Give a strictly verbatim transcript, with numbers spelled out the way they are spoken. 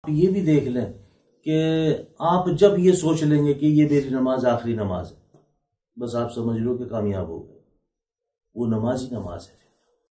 ये भी देख लें कि आप जब ये सोच लेंगे कि ये मेरी नमाज आखिरी नमाज है, बस आप समझ लो कि कामयाब हो गए। वो नमाज ही नमाज है।